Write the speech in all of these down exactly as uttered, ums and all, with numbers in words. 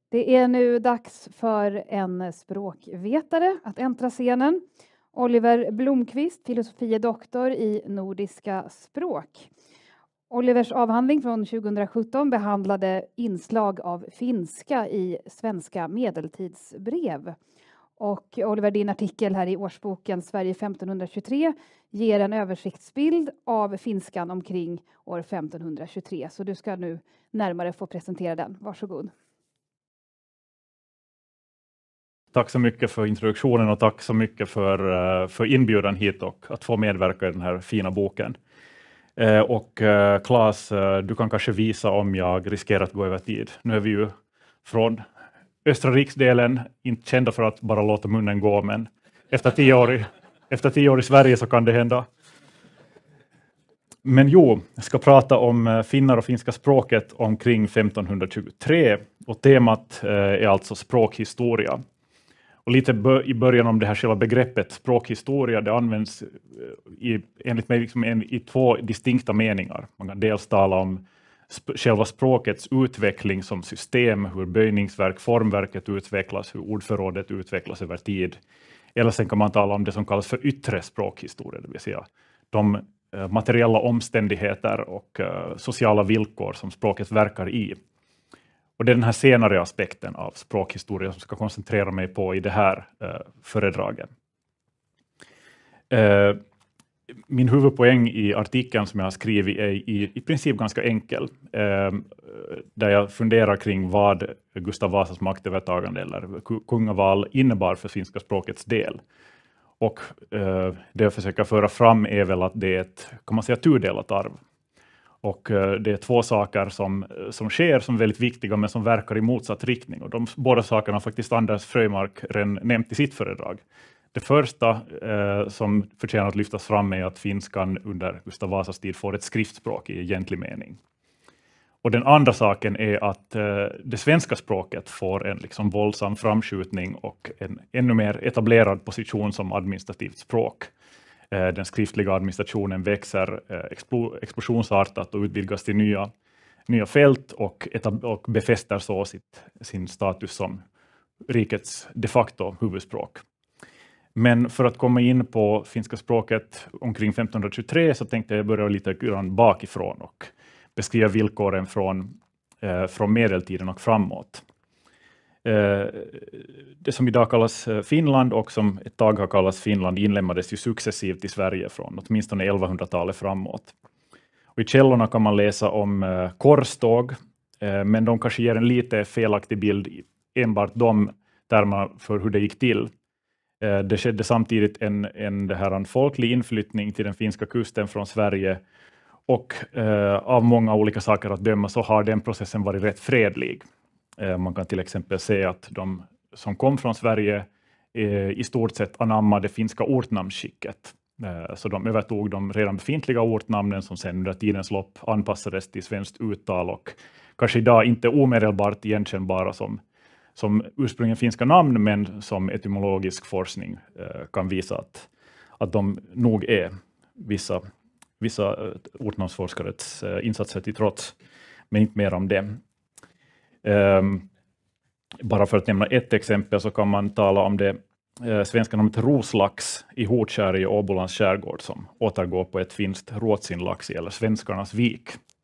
Det är nu dags för en språkvetare att äntra scenen. Oliver Blomqvist, filosofie doktor i nordiska språk. Olivers avhandling från tjugohundrasjutton behandlade inslag av finska i svenska medeltidsbrev. Och Oliver, din artikel här i årsboken Sverige femtonhundratjugotre ger en översiktsbild av finskan omkring år femtonhundratjugotre. Så du ska nu närmare få presentera den. Varsågod. Tack så mycket för introduktionen och tack så mycket för, för inbjudan hit och att få medverka i den här fina boken. Och Claes, du kan kanske visa om jag riskerar att gå över tid. Nu är vi ju från östra riksdelen, inte kända för att bara låta munnen gå, men efter tio år i, efter tio år i Sverige så kan det hända. Men jo, jag ska prata om finnar och finska språket omkring femtonhundratjugotre och temat är alltså språkhistoria. Och lite i början om det här själva begreppet språkhistoria, det används i, enligt mig liksom en, i två distinkta meningar. Man kan dels tala om sp- själva språkets utveckling som system, hur böjningsverk, formverket utvecklas, hur ordförrådet utvecklas över tid. Eller sen kan man tala om det som kallas för yttre språkhistoria, det vill säga de eh, materiella omständigheter och eh, sociala villkor som språket verkar i. Och det är den här senare aspekten av språkhistoria som ska koncentrera mig på i det här eh, föredraget. Eh, min huvudpoäng i artikeln som jag har skrivit är i, i princip ganska enkel. Eh, där jag funderar kring vad Gustav Vasas maktövertagande eller kungaval innebar för finska språkets del. Och eh, det jag försöker föra fram är väl att det är ett, kan man säga, tudelat arv. Och det är två saker som, som sker som är väldigt viktiga men som verkar i motsatt riktning. Och de båda sakerna har faktiskt Anders Fröjmark redan nämnt i sitt föredrag. Det första eh, som förtjänar att lyftas fram är att finskan under Gustav Vasas tid får ett skriftspråk i egentlig mening. Och den andra saken är att eh, det svenska språket får en liksom våldsam framskjutning och en ännu mer etablerad position som administrativt språk. Den skriftliga administrationen växer explosionsartat och utvidgas till nya, nya fält och, etab- och befäster så sitt, sin status som rikets de facto huvudspråk. Men för att komma in på finska språket omkring femtonhundratjugotre så tänkte jag börja lite grann bakifrån och beskriva villkoren från, eh, från medeltiden och framåt. Det som idag kallas Finland och som ett tag har kallats Finland inlämnades ju successivt i Sverige från åtminstone elvahundratalet framåt. Och i källorna kan man läsa om korståg, men de kanske ger en lite felaktig bild enbart de termerna för hur det gick till. Det skedde samtidigt en, en, det här, en folklig inflyttning till den finska kusten från Sverige och eh, av många olika saker att döma så har den processen varit rätt fredlig. Man kan till exempel se att de som kom från Sverige eh, i stort sett anammade det finska ortnamnsskicket. Eh, så de övertog de redan befintliga ortnamnen som sedan under tidens lopp anpassades till svenskt uttal och kanske idag inte omedelbart igenkännbara som, som ursprungligen finska namn men som etymologisk forskning eh, kan visa att, att de nog är vissa, vissa eh, ortnamnsforskares eh, insatser till trots, men inte mer om det. Um, bara för att nämna ett exempel så kan man tala om det eh, svenska namnet roslax i Hotskär i Åbolands skärgård som återgår på ett finskt råtsinlax eller svenskarnas vik.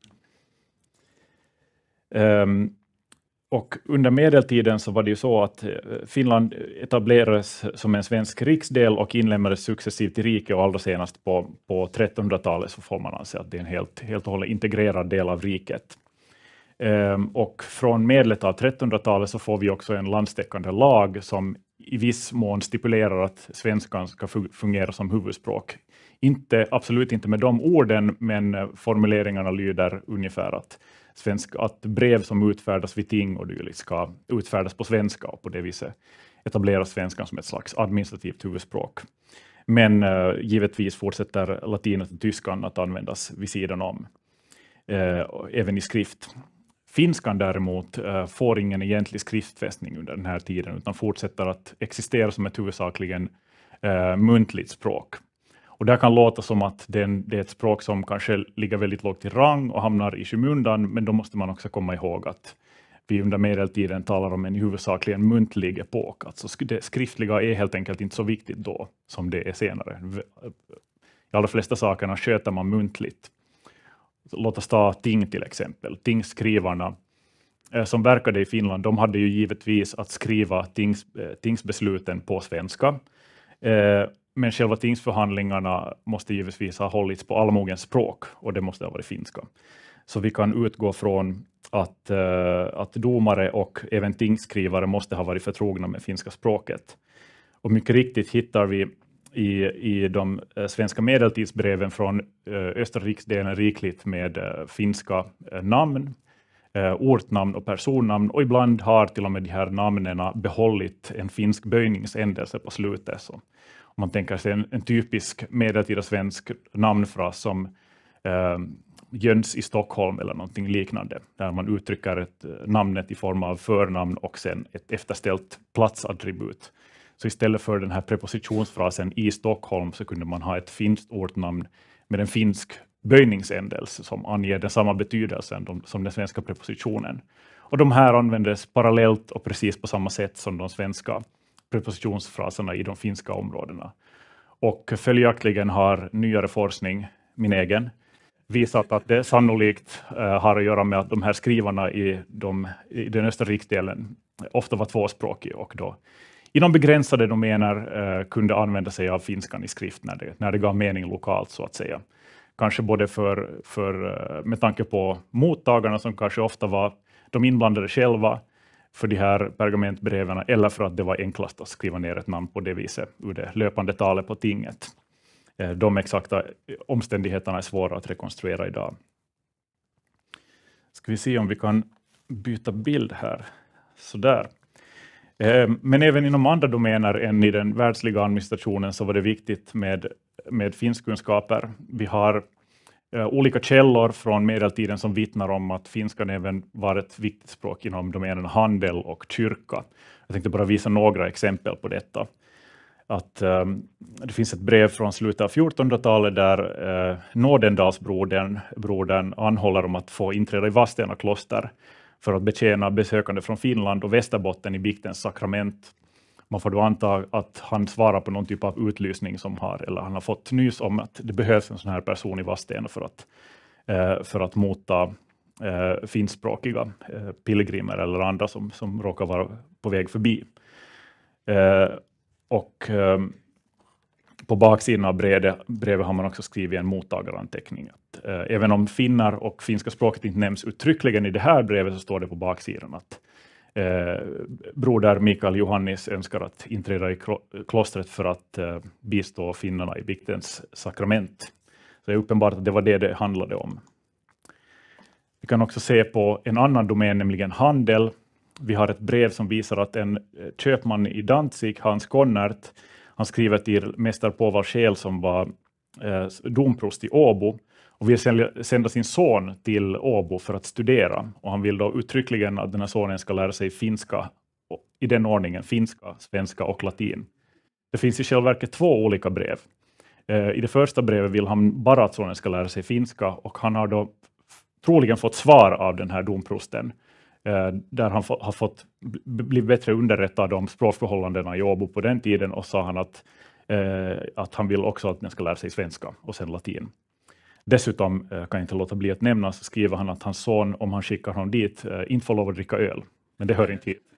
Um, och under medeltiden så var det ju så att Finland etablerades som en svensk riksdel och inlämnades successivt i riket och allra senast på, på trettonhundratalet så får man anse att det är en helt, helt och hållet integrerad del av riket. Um, och från medlet av trettonhundratalet så får vi också en landstäckande lag som i viss mån stipulerar att svenskan ska fungera som huvudspråk. Inte, absolut inte med de orden, men formuleringarna lyder ungefär att, svensk, att brev som utfärdas vid ting och dylikt ska utfärdas på svenska och på det viset etableras svenskan som ett slags administrativt huvudspråk. Men uh, givetvis fortsätter latin och tyskan att användas vid sidan om, uh, även i skrift. Finskan däremot äh, får ingen egentlig skriftfästning under den här tiden utan fortsätter att existera som ett huvudsakligen äh, muntligt språk. Och det kan låta som att den, det är ett språk som kanske ligger väldigt lågt i rang och hamnar i skymundan, men då måste man också komma ihåg att vi under medeltiden talar om en i huvudsakligen muntlig epok. Alltså det skriftliga är helt enkelt inte så viktigt då som det är senare. I alla flesta sakerna sköter man muntligt. Låt oss ta ting till exempel. Tingsskrivarna eh, som verkade i Finland, de hade ju givetvis att skriva tings, eh, tingsbesluten på svenska. Eh, men själva tingsförhandlingarna måste givetvis ha hållits på allmogens språk, och det måste ha varit finska. Så vi kan utgå från att, eh, att domare och även tingsskrivare måste ha varit förtrogna med finska språket. Och mycket riktigt hittar vi i, i de eh, svenska medeltidsbreven från eh, östra riksdelen rikligt med eh, finska eh, namn, eh, ortnamn och personnamn, och ibland har till och med de här namnen behållit en finsk böjningsändelse på slutet. Så om man tänker sig en, en typisk medeltida svensk namnfras som eh, Jöns i Stockholm eller någonting liknande, där man uttrycker ett, namnet i form av förnamn och sen ett efterställt platsattribut. Så istället för den här prepositionsfrasen i Stockholm så kunde man ha ett finskt ortnamn med en finsk böjningsändelse som anger den samma betydelsen som den svenska prepositionen. Och de här användes parallellt och precis på samma sätt som de svenska prepositionsfraserna i de finska områdena. Och följaktligen har nyare forskning, min egen, visat att det sannolikt uh, har att göra med att de här skrivarna i, de, i den östra riksdelen ofta var tvåspråkiga och då inom begränsade domäner uh, kunde använda sig av finskan i skrift när det, när det gav mening lokalt så att säga. Kanske både för, för, uh, med tanke på mottagarna som kanske ofta var de inblandade själva för de här pergamentbreven, eller för att det var enklast att skriva ner ett namn på det viset ur det löpande talet på tinget. De exakta omständigheterna är svåra att rekonstruera idag. Ska vi se om vi kan byta bild här. Sådär. Men även inom andra domäner än i den världsliga administrationen så var det viktigt med, med finskkunskaper. Vi har eh, olika källor från medeltiden som vittnar om att finskan även var ett viktigt språk inom domänen handel och kyrka. Jag tänkte bara visa några exempel på detta. Att um, det finns ett brev från slutet av fjortonhundratalet där uh, Nådendalsbrodern brodern anhåller om att få inträda i Vadstena kloster för att betjäna besökande från Finland och Västerbotten i biktens sakrament. Man får då anta att han svarar på någon typ av utlysning som har, eller han har fått nys om att det behövs en sån här person i Vadstena för att, uh, för att mota uh, finskspråkiga uh, pilgrimer eller andra som, som råkar vara på väg förbi. Uh, Och eh, på baksidan av brevet, brevet har man också skrivit en mottagaranteckning. Att, eh, även om finnar och finska språket inte nämns uttryckligen i det här brevet så står det på baksidan att eh, broder Mikael Johannis önskar att inträda i klostret för att eh, bistå finnarna i biktens sakrament. Så det är uppenbart att det var det det handlade om. Vi kan också se på en annan domän, nämligen handel. Vi har ett brev som visar att en köpman i Danzig, Hans Konnert, han skriver till mästare Påvar Scheel som var eh, domprost i Åbo och vill sända sin son till Åbo för att studera. Och han vill då uttryckligen att den här sonen ska lära sig finska, i den ordningen finska, svenska och latin. Det finns i själva verket två olika brev. Eh, I det första brevet vill han bara att sonen ska lära sig finska, och han har då troligen fått svar av den här domprosten där han har fått bli bättre underrättad om språkförhållandena i Åbo på den tiden, och sa han att, eh, att han vill också att den ska lära sig svenska och sen latin. Dessutom eh, kan jag inte låta bli att nämna, så skriver han att hans son, om han skickar honom dit, eh, inte får lov att dricka öl. Men det hör inte hit.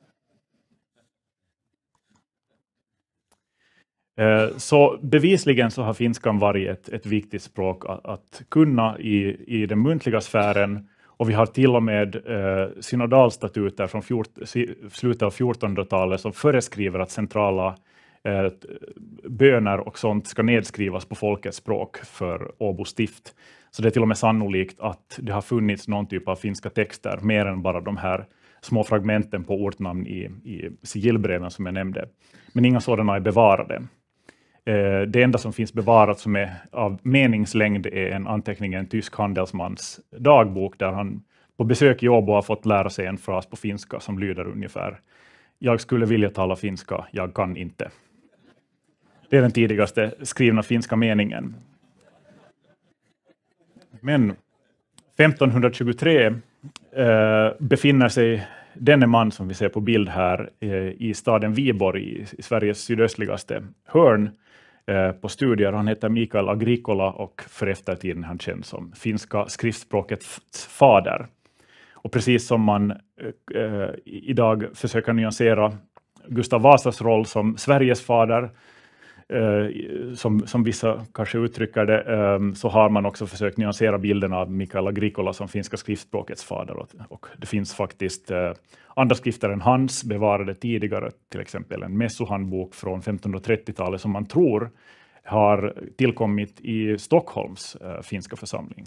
Eh, så bevisligen så har finskan varit ett, ett viktigt språk att, att kunna i, i den muntliga sfären. Och vi har till och med eh, synodalstatuter från fjort, slutet av fjortonhundratalet som föreskriver att centrala eh, böner och sånt ska nedskrivas på folkets språk för Åbo stift. Så det är till och med sannolikt att det har funnits någon typ av finska texter mer än bara de här små fragmenten på ortnamn i, i sigillbreven som jag nämnde. Men inga sådana är bevarade. Det enda som finns bevarat som är av meningslängd är en anteckning i en tysk handelsmans dagbok där han på besök i Åbo har fått lära sig en fras på finska som lyder ungefär: jag skulle vilja tala finska, jag kan inte. Det är den tidigaste skrivna finska meningen. Men femtonhundratjugotre eh, befinner sig denne man som vi ser på bild här eh, i staden Viborg i, i Sveriges sydöstligaste hörn eh, på studier. Han heter Mikael Agricola och för eftertiden han känd som finska skriftspråkets fader. Och precis som man eh, idag försöker nyansera Gustav Vasas roll som Sveriges fader, eh, som, som vissa kanske uttrycker det, eh, så har man också försökt nyansera bilden av Mikael Agricola som finska skriftspråkets fader. Och, och det finns faktiskt eh, andra skrifter än hans bevarade tidigare, till exempel en mässohandbok från femtonhundratrettiotalet som man tror har tillkommit i Stockholms eh, finska församling.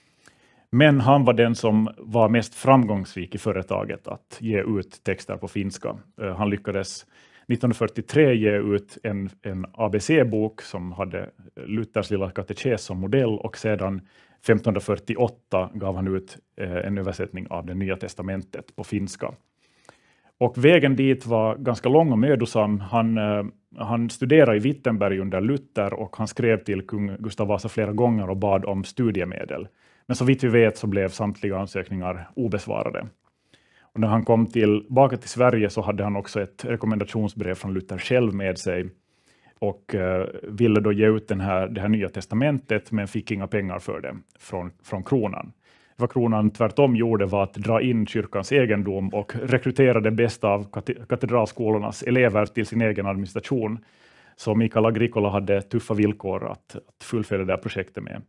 Men han var den som var mest framgångsrik i företaget att ge ut texter på finska. Uh, han lyckades nittonhundrafyrtiotre ge ut en, en A B C-bok som hade Luthers lilla katekes som modell, och sedan femtonhundrafyrtioåtta gav han ut uh, en översättning av det nya testamentet på finska. Och vägen dit var ganska lång och mödosam. Han, uh, han studerade i Wittenberg under Luther och han skrev till kung Gustav Vasa flera gånger och bad om studiemedel. Men så vitt vi vet så blev samtliga ansökningar obesvarade. Och när han kom tillbaka till Sverige så hade han också ett rekommendationsbrev från Luther själv med sig och eh, ville då ge ut den här, det här nya testamentet, men fick inga pengar för det från, från kronan. Vad kronan tvärtom gjorde var att dra in kyrkans egendom och rekrytera det bästa av katedralskolornas elever till sin egen administration. Så Mikael Agricola hade tuffa villkor att, att fullfölja det här projektet med.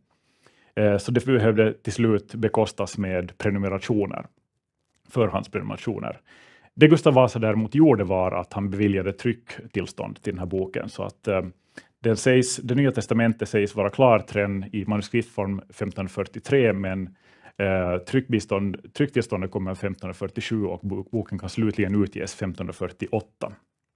Så det behövde till slut bekostas med prenumerationer, förhandsprenumerationer. Det Gustav Vasa däremot gjorde var att han beviljade trycktillstånd till den här boken. Så att eh, den sägs, det nya testamentet sägs vara klart redan i manuskriptform femtonhundrafyrtiotre, men eh, tryckbistånd, trycktillståndet kommer femtonhundrafyrtiosju och boken kan slutligen utges femtonhundrafyrtioåtta.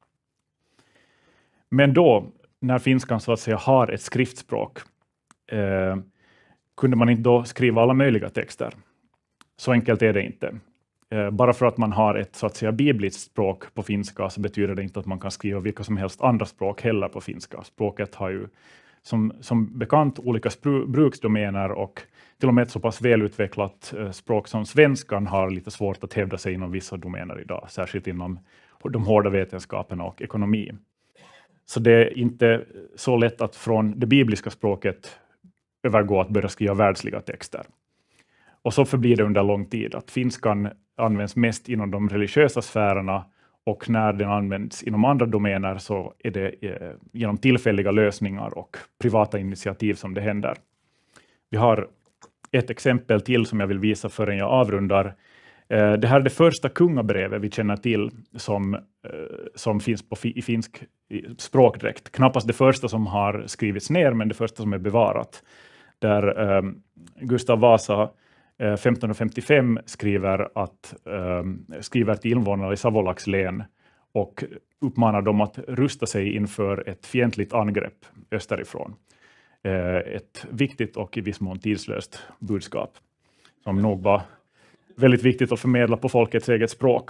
Men då, när finskan så att säga har ett skriftspråk, eh, kunde man inte då skriva alla möjliga texter. Så enkelt är det inte. Eh, bara för att man har ett så att säga bibliskt språk på finska så betyder det inte att man kan skriva vilka som helst andra språk heller på finska. Språket har ju som, som bekant olika spru- bruksdomäner, och till och med ett så pass välutvecklat eh, språk som svenskan har lite svårt att hävda sig inom vissa domäner idag, särskilt inom de hårda vetenskaperna och ekonomi. Så det är inte så lätt att från det bibliska språket övergå att börja skriva världsliga texter. Och så förblir det under lång tid att finskan används mest inom de religiösa sfärerna, och när den används inom andra domäner så är det eh, genom tillfälliga lösningar och privata initiativ som det händer. Vi har ett exempel till som jag vill visa förrän jag avrundar. Eh, det här är det första kungabrevet vi känner till som, eh, som finns på fi- i finsk språkdräkt. Knappast det första som har skrivits ner, men det första som är bevarat. Där eh, Gustav Vasa eh, femtonhundrafemtiofem skriver, att, eh, skriver till invånarna i Savolax län och uppmanar dem att rusta sig inför ett fientligt angrepp österifrån. Eh, ett viktigt och i viss mån tidslöst budskap som nog var väldigt viktigt att förmedla på folkets eget språk.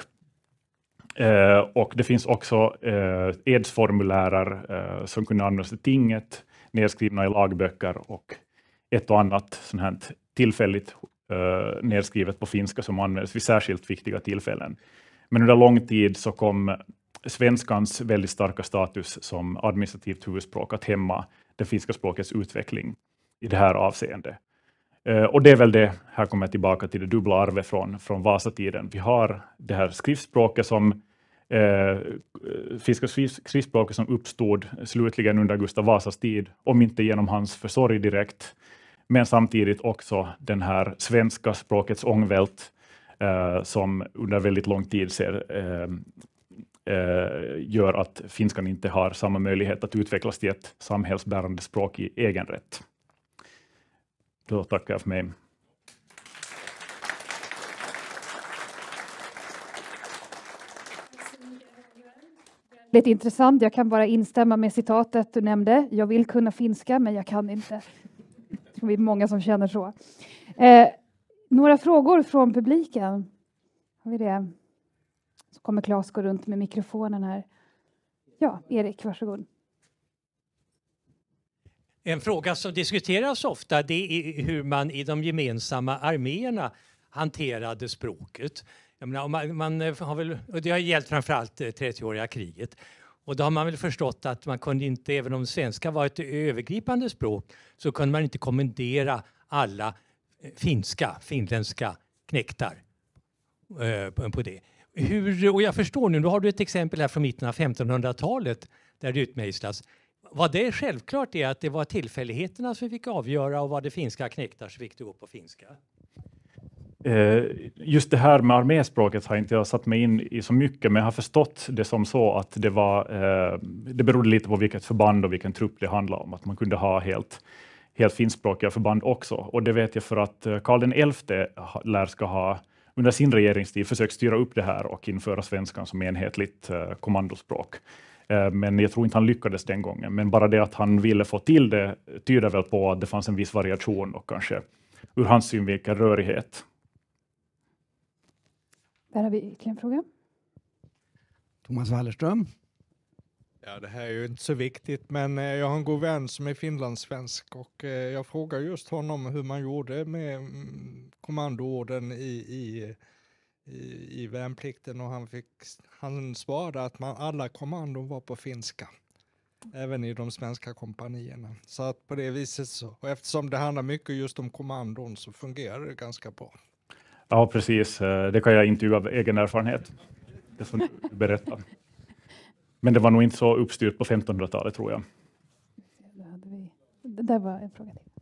Eh, och det finns också eh, edsformulärer eh, som kunde användas i tinget, nedskrivna i lagböcker, och ett och annat sånt här tillfälligt uh, nedskrivet på finska som används vid särskilt viktiga tillfällen. Men under lång tid så kom svenskans väldigt starka status som administrativt huvudspråk att hämma det finska språkets utveckling i det här avseendet. Uh, och det är väl det, här kommer jag tillbaka till det dubbla arvet från, från Vasatiden. Vi har det här skriftspråket som Uh, finska skriftspråket som uppstod slutligen under Gustav Vasas tid, om inte genom hans försorg direkt, men samtidigt också den här svenska språkets ångvält uh, som under väldigt lång tid ser, uh, uh, gör att finskan inte har samma möjlighet att utvecklas till ett samhällsbärande språk i egen rätt. Då tackar jag för mig. Lite intressant, jag kan bara instämma med citatet du nämnde. Jag vill kunna finska, men jag kan inte. Det är många som känner så. Eh, några frågor från publiken. Har vi det? Så kommer Claes gå runt med mikrofonen här. Ja, Erik, varsågod. En fråga som diskuteras ofta, det är hur man i de gemensamma arméerna hanterade språket. Jag menar, man, man har väl, och det har gällt framförallt trettioåriga kriget. Och då har man väl förstått att man kunde inte, även om svenska var ett övergripande språk, så kunde man inte kommendera alla finska, finländska knektar eh, på det. Hur, och jag förstår nu, då har du ett exempel här från mitten av femtonhundratalet där det utmejslas. Vad det är självklart är att det var tillfälligheterna som fick avgöra, och var det finska knektar så fick du gå på finska. Just det här med arméspråket har inte jag satt mig in i så mycket, men jag har förstått det som så att det var, det berodde lite på vilket förband och vilken trupp det handlade om, att man kunde ha helt, helt finskspråkiga förband också. Och det vet jag för att Karl den elfte lär ska ha under sin regeringstid försökt styra upp det här och införa svenskan som enhetligt kommandospråk. Men jag tror inte han lyckades den gången. Men bara det att han ville få till det tyder väl på att det fanns en viss variation och kanske ur hans synvinkel rörighet. Där har vi ytterligare en fråga. Thomas Wallerström. Ja, det här är ju inte så viktigt, men jag har en god vän som är finlandssvensk och jag frågar just honom hur man gjorde med kommandoorden i, i, i, i värnplikten, och han, fick, han svarade att man, alla kommandon var på finska, även i de svenska kompanierna. Så att på det viset så, och eftersom det handlar mycket just om kommandon, så fungerar det ganska bra. Ja, precis. Det kan jag intyga av egen erfarenhet. Det som du berättar. Men det var nog inte så uppstyrt på femtonhundratalet, tror jag. Det, hade vi. Det där var en fråga till.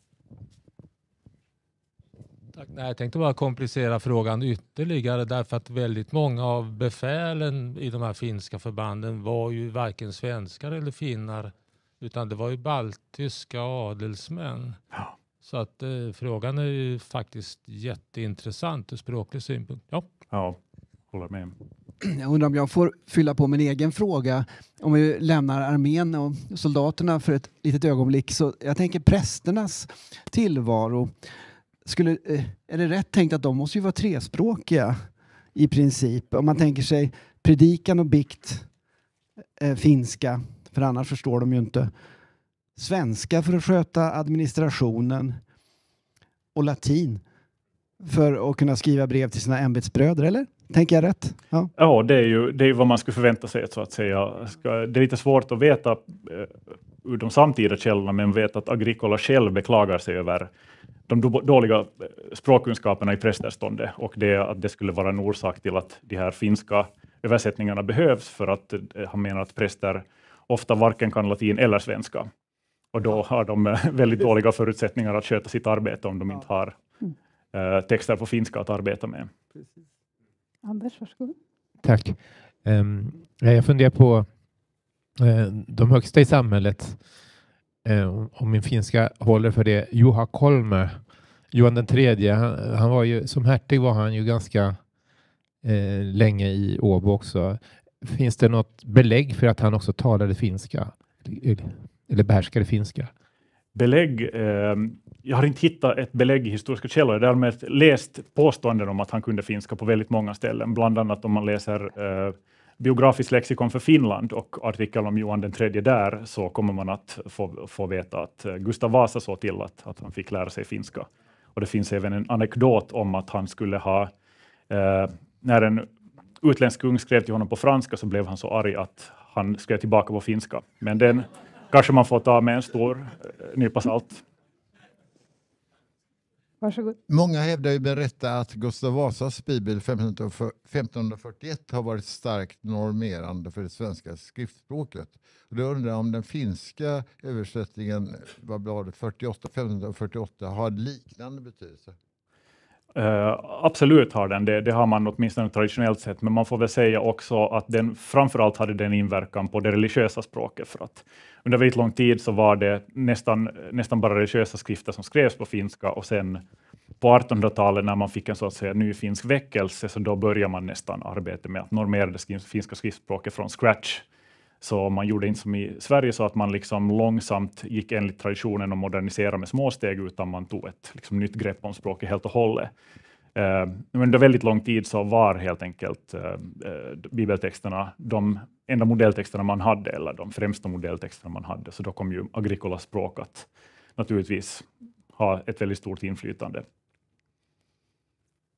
Tack. Nej, jag tänkte bara komplicera frågan ytterligare, därför att väldigt många av befälen i de här finska förbanden var ju varken svenskar eller finnar, utan det var ju baltiska adelsmän. Ja. Så att eh, frågan är ju faktiskt jätteintressant ur språklig synpunkt. Ja, ja håller med. Jag undrar om jag får fylla på min egen fråga. Om vi lämnar armén och soldaterna för ett litet ögonblick. Så jag tänker prästernas tillvaro. Skulle, är det rätt tänkt att de måste ju vara trespråkiga i princip? Om man tänker sig predikan och bikt, eh, finska, för annars förstår de ju inte. Svenska för att sköta administrationen och latin för att kunna skriva brev till sina ämbetsbröder, eller? Tänker jag rätt? Ja, ja det är ju det är vad man skulle förvänta sig, så att säga. Ska, det är lite svårt att veta eh, ur de samtida källorna, men vet att Agricola själv beklagar sig över de do- dåliga språkkunskaperna i prästerståndet, och det att det skulle vara en orsak till att de här finska översättningarna behövs, för att eh, han menar att präster ofta varken kan latin eller svenska. Och då har de väldigt dåliga förutsättningar att sköta sitt arbete om de inte har eh, texter på finska att arbeta med. Anders, varsågod. Tack. Um, jag funderar på uh, de högsta i samhället. Uh, om min finska håller för det. Juha Kolme, Johan den tredje. Han, han var ju, som hertig var han ju ganska uh, länge i Åbo också. Finns det något belägg för att han också talade finska? Eller behärskade finska? Belägg, eh, jag har inte hittat ett belägg i historiska källor. Jag har därmed läst påståenden om att han kunde finska på väldigt många ställen. Bland annat om man läser eh, biografiskt lexikon för Finland och artikel om Johan den tredje där, så kommer man att få, få veta att Gustav Vasa såg till att, att han fick lära sig finska. Och det finns även en anekdot om att han skulle ha, eh, när en utländsk kung skrev till honom på franska, så blev han så arg att han skrev tillbaka på finska. Men den kanske man får ta med en stor eh, nypa salt. Varsågod. Många hävdar ju berätta att Gustav Vasas bibel femtonhundrafyrtioett har varit starkt normerande för det svenska skriftspråket. Och då undrar jag om den finska översättningen, vad blev det, fyrtioåtta, femtonhundrafyrtioåtta, har liknande betydelse? Uh, absolut har den det. Det har man åtminstone traditionellt sett. Men man får väl säga också att den framförallt hade den inverkan på det religiösa språket. För att under väldigt lång tid så var det nästan, nästan bara religiösa skrifter som skrevs på finska. Och sen på artonhundratalet, när man fick en så att säga ny finsk väckelse, så då började man nästan arbeta med att normera det finska skriftspråket från scratch. Så man gjorde inte som i Sverige, så att man liksom långsamt gick enligt traditionen och moderniserade med små steg, utan man tog ett liksom nytt grepp om språket helt och hållet. Uh, men under väldigt lång tid så var helt enkelt uh, uh, bibeltexterna de enda modelltexterna man hade, eller de främsta modelltexterna man hade. Så då kom ju Agricolas språk att naturligtvis ha ett väldigt stort inflytande.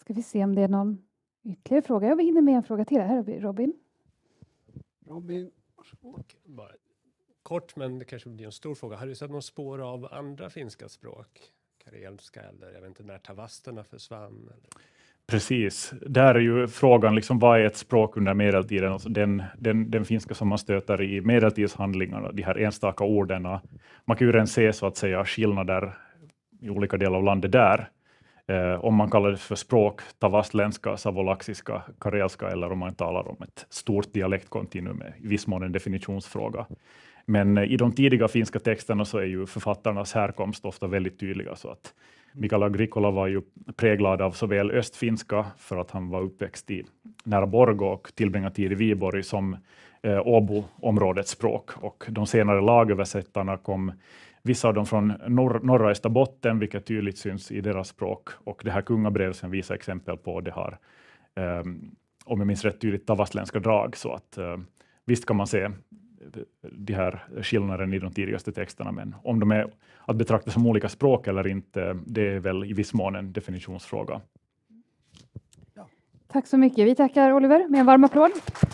Ska vi se om det är någon ytterligare fråga. Ja, vi hinner med en fråga till. Här har vi Robin. Robin. Bara kort, men det kanske blir en stor fråga. Har du sett någon spår av andra finska språk? Karelska eller jag vet inte när tavasterna försvann? Eller? Precis. Där är ju frågan liksom, vad är ett språk under medeltiden? Alltså den, den, den finska som man stöter i medeltidshandlingarna, de här enstaka orden. Man kan ju redan se så att säga skillnader i olika delar av landet där. Eh, om man kallar det för språk, tavastländska, savolaxiska, karelska, eller om man talar om ett stort dialektkontinuum, i viss mån en definitionsfråga. Men i de tidiga finska texterna så är ju författarnas härkomst ofta väldigt tydliga, så att Mikael Agricola var ju präglad av såväl östfinska, för att han var uppväxt i nära Borgå och tillbringade tid i Viborg, som eh, Åbo-områdets språk. Och de senare lagöversättarna kom, vissa av dem från norr, norra Österbotten, vilket tydligt syns i deras språk. Och det här kungabrevet som visar exempel på det har, eh, om jag minns rätt, tydligt tavastländska drag. Så att eh, visst kan man se de här skillnaden i de tidigaste texterna, men om de är att betrakta som olika språk eller inte, det är väl i viss mån en definitionsfråga. Ja. Tack så mycket. Vi tackar Oliver med en varm applåd.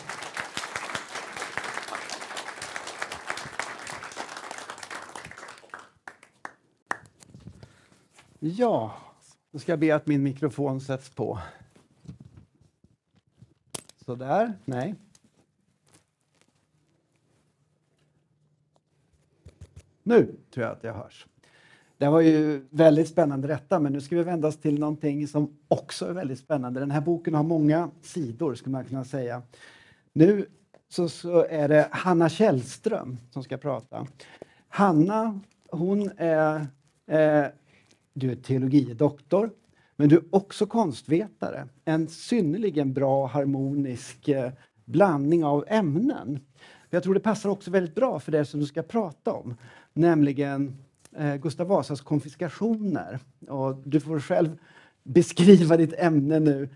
Ja, då ska jag be att min mikrofon sätts på. Så där, nej. Nu tror jag att jag hörs. Det var ju väldigt spännande detta, men nu ska vi vända oss till någonting som också är väldigt spännande. Den här boken har många sidor, skulle man kunna säga. Nu så, så är det Hanna Källström som ska prata. Hanna, hon är, eh, du är teologidoktor, men du är också konstvetare. En synnerligen bra harmonisk eh, blandning av ämnen. Jag tror det passar också väldigt bra för det som du ska prata om, nämligen eh, Gustav Vasas konfiskationer. Och du får själv beskriva ditt ämne nu.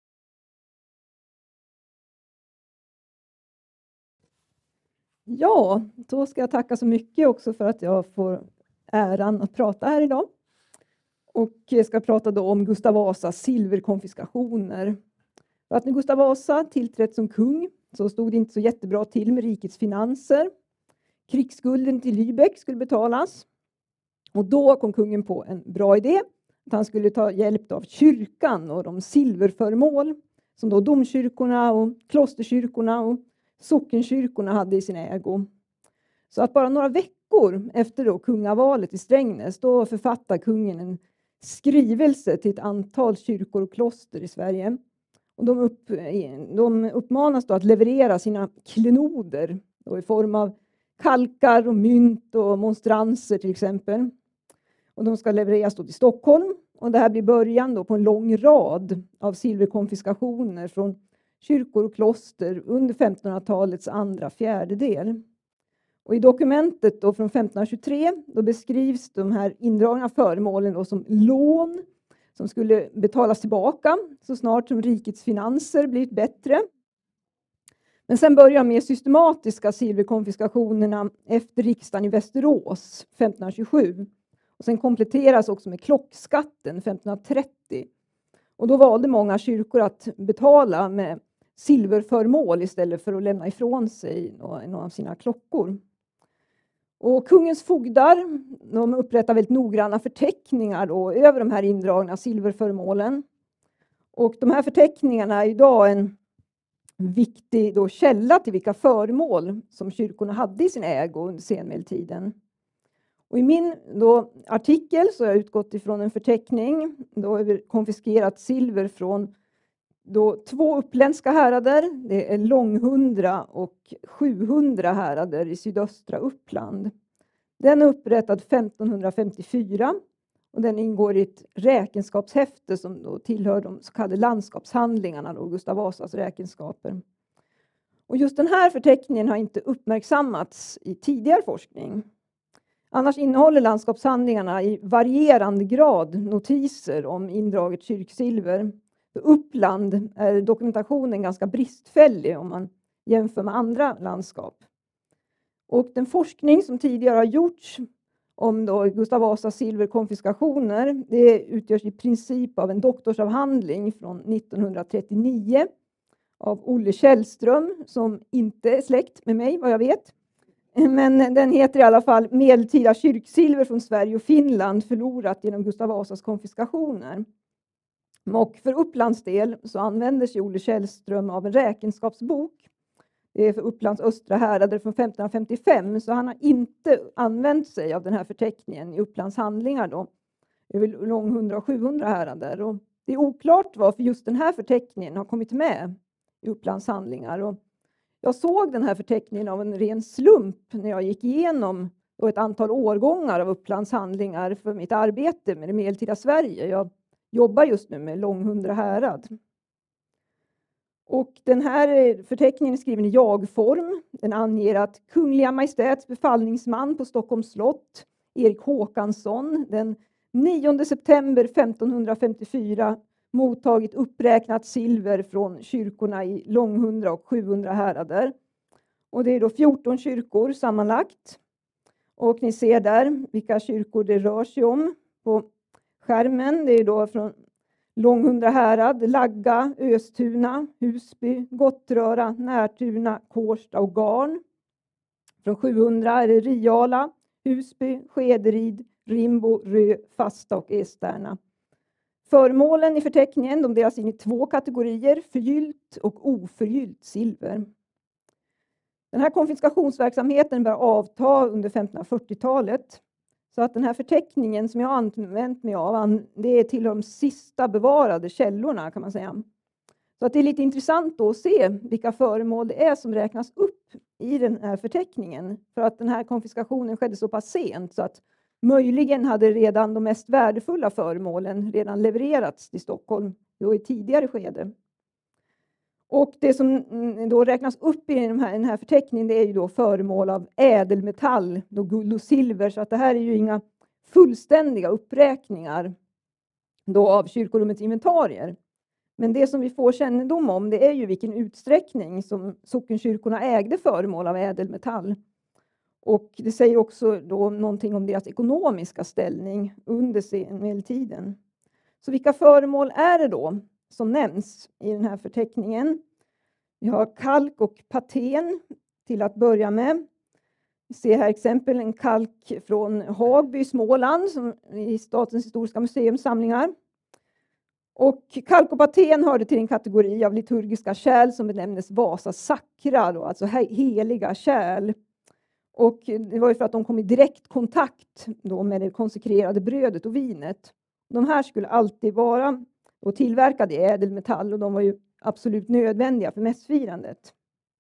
Ja, då ska jag tacka så mycket också för att jag får äran att prata här idag. Och jag ska prata då om Gustav Vasas silverkonfiskationer. För att när Gustav Vasa tillträtt som kung så stod det inte så jättebra till med rikets finanser. Krigsskulden till Lübeck skulle betalas. Och då kom kungen på en bra idé. Att han skulle ta hjälp av kyrkan och de silverföremål som då domkyrkorna och klosterkyrkorna och sockenkyrkorna hade i sin ägo. Så att bara några veckor efter då kungavalet i Strängnäs, då författar kungen en skrivelse till ett antal kyrkor och kloster i Sverige. Och de, upp, de uppmanas då att leverera sina klenoder då i form av kalkar och mynt och monstranser till exempel. Och de ska levereras då till Stockholm. Och det här blir början då på en lång rad av silverkonfiskationer från kyrkor och kloster under femtonhundratalets andra fjärdedel. Och i dokumentet då från femtonhundratjugotre då beskrivs de här indragna föremålen då som lån som skulle betalas tillbaka så snart som rikets finanser blivit bättre. Men sen börjar mer systematiska silverkonfiskationerna efter riksdagen i Västerås femtonhundratjugosju. Och sen kompletteras också med klockskatten femtonhundratrettio. Och då valde många kyrkor att betala med silverföremål istället för att lämna ifrån sig några av sina klockor. Och kungens fogdar de upprättar väldigt noggranna förteckningar då över de här indragna silverföremålen. Och de här förteckningarna är idag en viktig då källa till vilka föremål som kyrkorna hade i sin ägo under senmedeltiden. Och i min då artikel så har jag utgått ifrån en förteckning då över konfiskerat silver från då två uppländska härader, det är Långhundra och Sjuhundra härader i sydöstra Uppland. Den är upprättad femtonhundrafemtiofyra och den ingår i ett räkenskapshäfte som då tillhör de så kallade landskapshandlingarna, då Gustav Vasas räkenskaper. Och just den här förteckningen har inte uppmärksammats i tidigare forskning. Annars innehåller landskapshandlingarna i varierande grad notiser om indraget kyrksilver. För Uppland är dokumentationen ganska bristfällig om man jämför med andra landskap. Och den forskning som tidigare har gjorts om då Gustav Vasas silverkonfiskationer. Det utgörs i princip av en doktorsavhandling från nittonhundratrettionio av Olle Källström, som inte är släkt med mig vad jag vet. Men den heter i alla fall Medeltida kyrksilver från Sverige och Finland förlorat genom Gustav Vasas konfiskationer. Och för Upplands del så använder sig Olle Källström av en räkenskapsbok. Det är för Upplands östra härader från femtonhundrafemtiofem, så han har inte använt sig av den här förteckningen i Upplands handlingar då, över Långhundra och sjuhundra härader. Och det är oklart varför just den här förteckningen har kommit med i Upplands handlingar. Och jag såg den här förteckningen av en ren slump när jag gick igenom ett antal årgångar av Upplands handlingar för mitt arbete med det medeltida Sverige. Jag jobbar just nu med Långhundra härad. Och den här förteckningen är skriven i jag-form. Den anger att Kungliga Majestäts befallningsman på Stockholms slott, Erik Håkansson, den nionde september femtonhundrafemtiofyra mottagit uppräknat silver från kyrkorna i Långhundra och sjuhundra härader. Och det är då fjorton kyrkor sammanlagt. Och ni ser där vilka kyrkor det rör sig om på skärmen. Det är då från Långhundra härad, Lagga, Östuna, Husby, Gottröra, Närtuna, Kårsta och Garn. Från sjuhundra är det Riala, Husby, Skederid, Rimbo, Rö, Fasta och Esterna. Föremålen i förteckningen de delas in i två kategorier, förgyllt och oförgyllt silver. Den här konfiskationsverksamheten börjar avta under femtonhundrafyrtiotalet. Så att den här förteckningen som jag har använt mig av, det är till de sista bevarade källorna kan man säga. Så att det är lite intressant då att se vilka föremål det är som räknas upp i den här förteckningen. För att den här konfiskationen skedde så pass sent så att möjligen hade redan de mest värdefulla föremålen redan levererats till Stockholm då i tidigare skede. Och det som då räknas upp i den här, den här förteckningen det är ju då föremål av ädelmetall, då guld och silver. Så att det här är ju inga fullständiga uppräkningar då av kyrkorummets inventarier. Men det som vi får kännedom om det är ju vilken utsträckning som sockenkyrkorna ägde föremål av ädelmetall. Och det säger också då någonting om deras ekonomiska ställning under senmedeltiden. Så vilka föremål är det då som nämns i den här förteckningen? Vi har kalk och paten till att börja med. Vi ser här exempel en kalk från Hagby, Småland, som i Statens historiska museums samlingar. Och kalk och paten hörde till en kategori av liturgiska kärl som benämnes Vasa sakra, då, alltså heliga kärl. Och det var ju för att de kom i direkt kontakt då med det konsekrerade brödet och vinet. De här skulle alltid vara och tillverkade i ädelmetall och de var ju absolut nödvändiga för mässfirandet.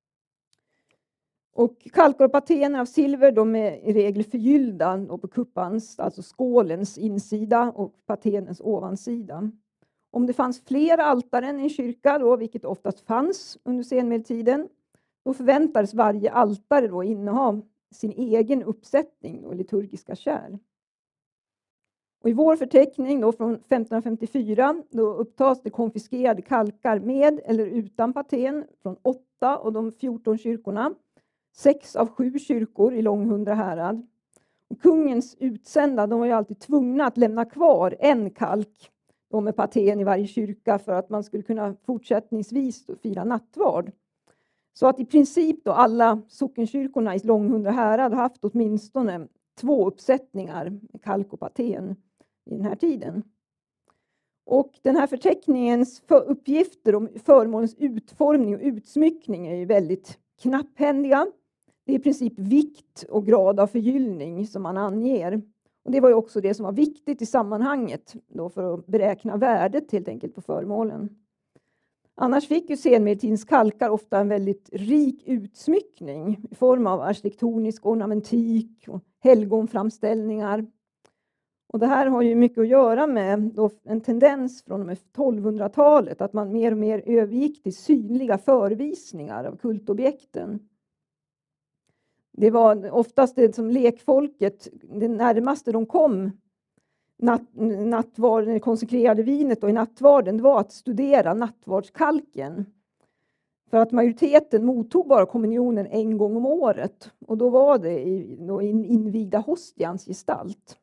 Och kalkar och patener av silver de är i regel förgyllda på kuppans, alltså skålens insida och patenens ovansida. Om det fanns fler altaren i en kyrka, då, vilket oftast fanns under senmedeltiden, då förväntades varje altare då inneha sin egen uppsättning och liturgiska kärl. Och i vår förteckning då från femtonhundrafemtiofyra då upptas det konfiskerade kalkar med eller utan paten från åtta och de fjorton kyrkorna. Sex av sju kyrkor i Långhundra härad. Och kungens utsända de var ju alltid tvungna att lämna kvar en kalk då med paten i varje kyrka för att man skulle kunna fortsättningsvis fira nattvard. Så att i princip då alla sockenkyrkorna i Långhundra härad har haft åtminstone två uppsättningar med kalk och paten i den här tiden. Och den här förteckningens uppgifter om föremålens utformning och utsmyckning är ju väldigt knapphändiga. Det är i princip vikt och grad av förgyllning som man anger. Och det var ju också det som var viktigt i sammanhanget då för att beräkna värdet helt enkelt på föremålen. Annars fick ju senmedeltidens kalkar ofta en väldigt rik utsmyckning i form av arkitektonisk ornamentik och helgonframställningar. Och det här har ju mycket att göra med då en tendens från tolvhundratalet att man mer och mer övergick till synliga förvisningar av kultobjekten. Det var oftast det som lekfolket, det närmaste de kom natt, nattvarden, det konsekrerade vinet och i nattvarden, det var att studera nattvardskalken. För att majoriteten mottog bara kommunionen en gång om året. Och då var det i då in, invigda hostians gestalt.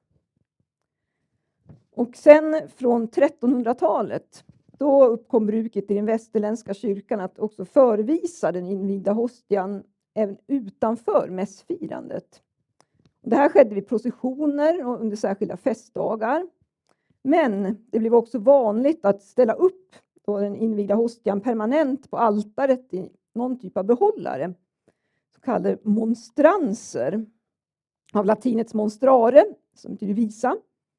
Och sen från trettonhundratalet, då uppkom bruket i den västerländska kyrkan att också förvisa den invigda hostian även utanför mässfirandet. Det här skedde vid processioner och under särskilda festdagar. Men det blev också vanligt att ställa upp då den invigda hostian permanent på altaret i någon typ av behållare. Så kallade monstranser. Av latinets monstrare, som betyder visa.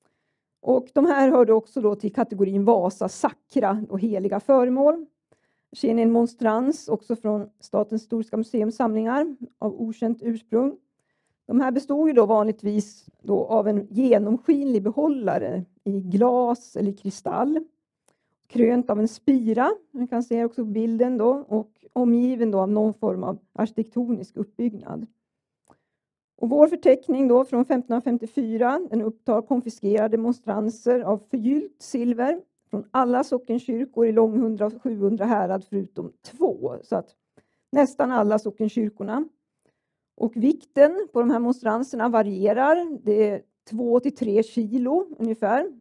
Och de här hörde också då till kategorin Vasa sacra och heliga föremål. Ser ni en monstrans också från Statens historiska museums samlingar av okänt ursprung. De här bestod ju då vanligtvis då av en genomskinlig behållare i glas eller kristall. Krönt av en spira, man kan se också på bilden då, och omgiven då av någon form av arkitektonisk uppbyggnad. Och vår förteckning då från femtonhundrafemtiofyra, den upptar konfiskerade monstranser av förgyllt silver från alla sockenkyrkor i Långhundra och Sjuhundra härad förutom två. Så att nästan alla sockenkyrkorna. Och vikten på de här monstranserna varierar. Det är två till tre kilo ungefär.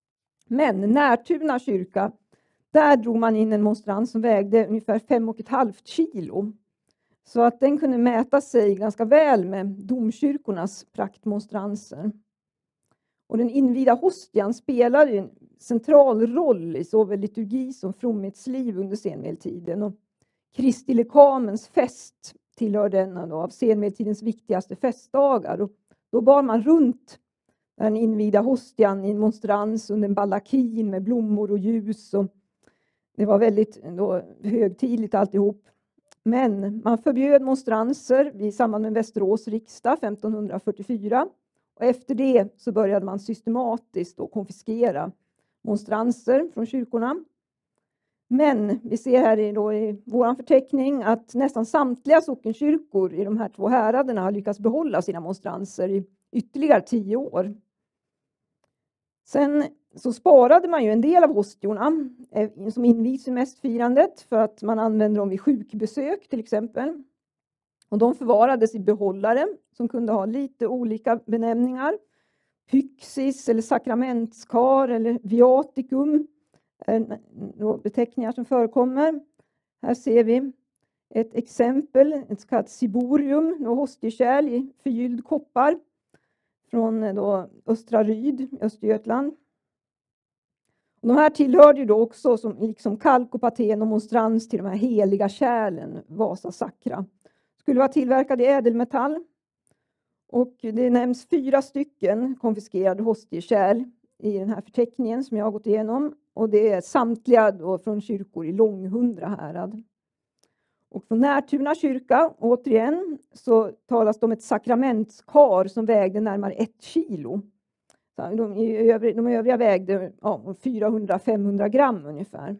Men Närtuna kyrka, där drog man in en monstrans som vägde ungefär fem och ett halvt kilo. Så att den kunde mäta sig ganska väl med domkyrkornas praktmonstranser. Och den invigda hostian spelade en central roll i såväl liturgi som fromhetsliv under senmedeltiden. Och Kristi lekamens fest tillhör denna då av senmedeltidens viktigaste festdagar. Och då bar man runt den invigda hostian i en monstrans under en ballakin med blommor och ljus. Och det var väldigt då, högtidligt alltihop. Men man förbjöd monstranser i samband med Västerås riksdag femtonhundrafyrtiofyra. Och efter det så började man systematiskt då konfiskera monstranser från kyrkorna. Men vi ser här i, då i vår förteckning att nästan samtliga sockenkyrkor i de här två häraderna har lyckats behålla sina monstranser i ytterligare tio år. Sen så sparade man ju en del av hostiorna som invigs i mässfirandet för att man använde dem vid sjukbesök till exempel. Och de förvarades i behållare som kunde ha lite olika benämningar. Pyxis eller sakramentskar eller viaticum. Beteckningar som förekommer. Här ser vi ett exempel, ett så kallat ciborium, hostiekärl i förgylld koppar från då Östra Ryd, Östergötland. Och de här tillhörde ju då också som liksom kalk och paten och monstrans till de här heliga kärlen, Vasa sacra. Skulle vara tillverkade i ädelmetall. Och det nämns fyra stycken konfiskerade hostiekärl i den här förteckningen som jag har gått igenom. Och det är samtliga då från kyrkor i Långhundra härad. Och från Närtuna kyrka, återigen, så talas det om ett sakramentskar som vägde närmare ett kilo. De, i övriga, de övriga vägde ja, fyrahundra till femhundra gram ungefär.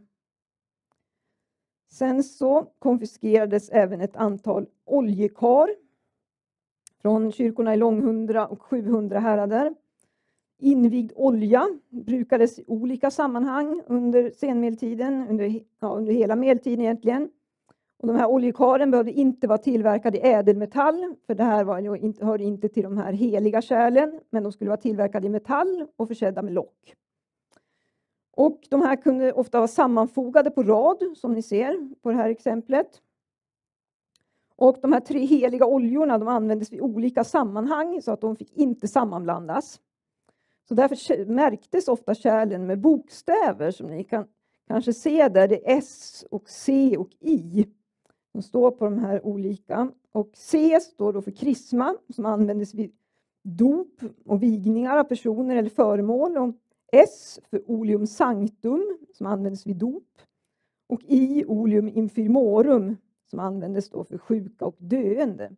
Sen så konfiskerades även ett antal oljekar från kyrkorna i Långhundra och Sjuhundra härader. Invigd olja brukades i olika sammanhang under senmedeltiden, under, ja, under hela medeltiden egentligen. Och de här oljekaren behövde inte vara tillverkade i ädelmetall, för det här var ju inte, hörde inte till de här heliga kärlen, men de skulle vara tillverkade i metall och försedda med lock. Och de här kunde ofta vara sammanfogade på rad, som ni ser på det här exemplet. Och de här tre heliga oljorna, de användes vid olika sammanhang så att de fick inte sammanblandas. Så därför märktes ofta kärlen med bokstäver som ni kan kanske se där. Det är S och C och I som står på de här olika. Och C står då för krisma som användes vid dop och vigningar av personer eller föremål. Och S för oleum sanctum som användes vid dop. Och I oleum infirmorum som användes då för sjuka och döende.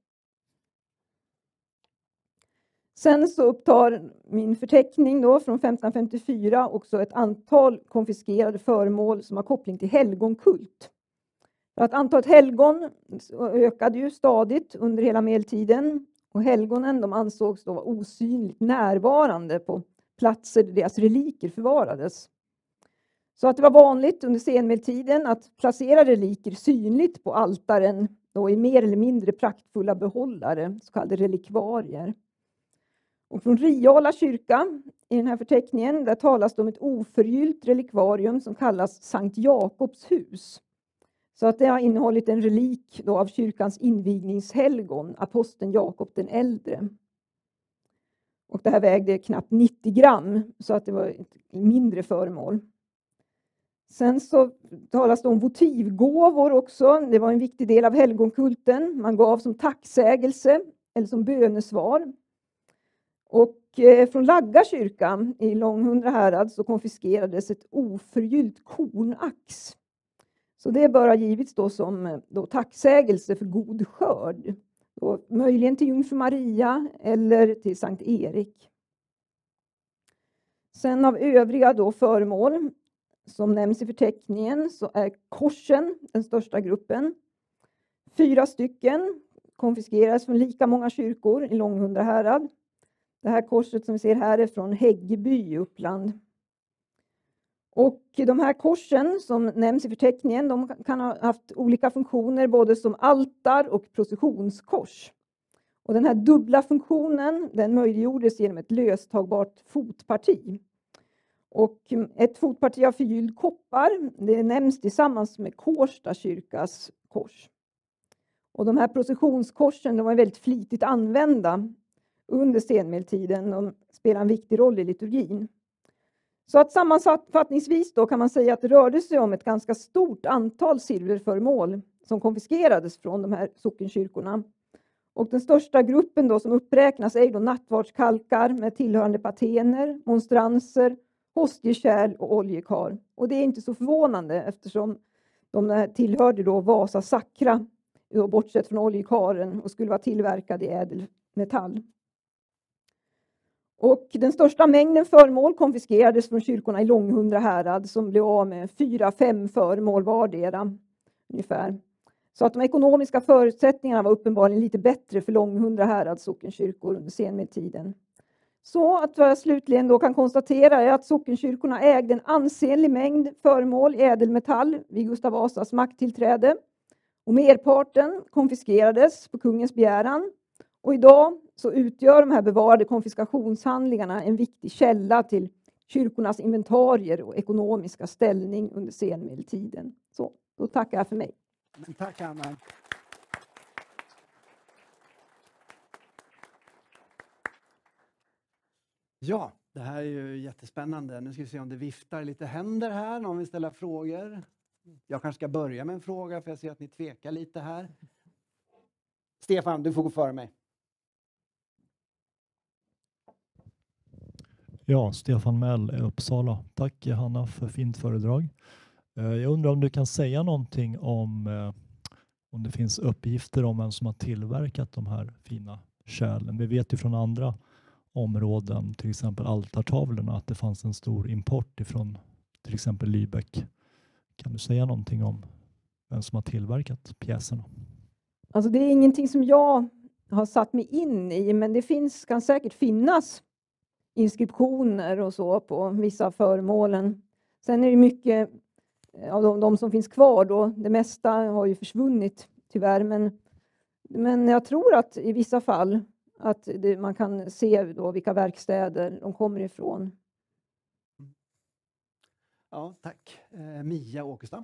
Sen så upptar min förteckning då från femtonhundrafemtiofyra också ett antal konfiskerade föremål som har koppling till helgonkult. För att antalet helgon ökade ju stadigt under hela medeltiden. Och helgonen de ansågs då vara osynligt närvarande på platser där deras reliker förvarades. Så att det var vanligt under senmedeltiden att placera reliker synligt på altaren då i mer eller mindre praktfulla behållare, så kallade relikvarier. Och från Riala kyrka i den här förteckningen, där talas det om ett oförgyllt relikvarium som kallas Sankt Jakobs hus. Så att det har innehållit en relik då av kyrkans invigningshelgon, aposteln Jakob den äldre. Och det här vägde knappt nittio gram, så att det var ett mindre föremål. Sen så talas det om votivgåvor också. Det var en viktig del av helgonkulten. Man gav som tacksägelse eller som bönesvar. Och eh, från Lagga kyrka i Långhundra härad så konfiskerades ett oförgyllt kornax. Så det bör ha givits då som då tacksägelse för god skörd. Då, möjligen till Jungfru Maria eller till Sankt Erik. Sen av övriga då föremål som nämns i förteckningen så är korsen den största gruppen. Fyra stycken konfiskeras från lika många kyrkor i Långhundra härad. Det här korset som vi ser här är från Häggeby i Uppland. Och de här korsen som nämns i förteckningen, de kan ha haft olika funktioner både som altar och processionskors. Och den här dubbla funktionen, den möjliggjordes genom ett löstagbart fotparti. Och ett fotparti av förgylld koppar, det nämns tillsammans med Kårsta kyrkas kors. Och de här processionskorsen, de var väldigt flitigt använda under senmedeltiden. De spelar en viktig roll i liturgin. Så att sammanfattningsvis då kan man säga att det rörde sig om ett ganska stort antal silverföremål som konfiskerades från de här sockenkyrkorna. Och den största gruppen då som uppräknas är då nattvardskalkar med tillhörande patener, monstranser, hostiekärl och oljekar. Och det är inte så förvånande eftersom de tillhörde då Vasa Sakra, då bortsett från oljekaren, och skulle vara tillverkade i ädelmetall. Och den största mängden föremål konfiskerades från kyrkorna i Långhundra härad som blev av med fyra, fem föremål vardera ungefär. Så att de ekonomiska förutsättningarna var uppenbarligen lite bättre för Långhundra härads sockenkyrkor under senmedeltiden. Så att vad jag slutligen då kan konstatera är att sockenkyrkorna ägde en ansenlig mängd föremål i ädelmetall vid Gustav Vasas makttillträde. Och merparten konfiskerades på kungens begäran. Och idag så utgör de här bevarade konfiskationshandlingarna en viktig källa till kyrkornas inventarier och ekonomiska ställning under senmedeltiden. Så, då tackar jag för mig. Men tack Anna. Ja, det här är ju jättespännande. Nu ska vi se om det viftar lite händer här, om vi ställer frågor. Jag kanske ska börja med en fråga för jag ser att ni tvekar lite här. Stefan, du får gå före mig. Ja, Stefan Mäll i Uppsala. Tack Hanna för fint föredrag. Jag undrar om du kan säga någonting om om det finns uppgifter om vem som har tillverkat de här fina kärlen. Vi vet ju från andra områden, till exempel altartavlorna, att det fanns en stor import ifrån till exempel Lübeck. Kan du säga någonting om vem som har tillverkat pjäserna? Alltså det är ingenting som jag har satt mig in i, men det finns, kan säkert finnas inskriptioner och så på vissa av föremålen. Sen är det mycket av de, de som finns kvar då. Det mesta har ju försvunnit tyvärr, men, men jag tror att i vissa fall att det, man kan se då vilka verkstäder de kommer ifrån. Ja, tack. Eh, Mia Åkestam.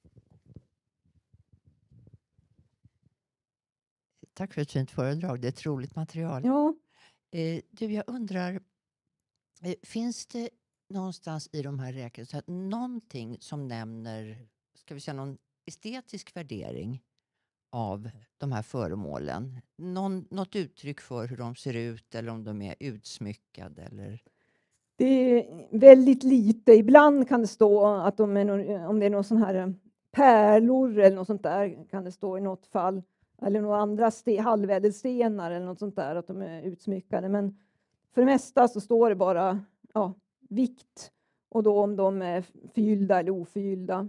Tack för ett fint föredrag. Det är ett roligt material. Ja. Eh, du, jag undrar, eh, finns det någonstans i de här räkningarna någonting som nämner, ska vi säga, någon estetisk värdering av de här föremålen? Någon, något uttryck för hur de ser ut eller om de är utsmyckade? Eller? Det är väldigt lite. Ibland kan det stå att de är någon, om det är någon sån här pärlor eller något sånt där kan det stå i något fall. Eller några andra ste, halvädelstenar eller något sånt där, att de är utsmyckade. Men för det mesta så står det bara ja, vikt och då om de är förgyllda eller oförgyllda.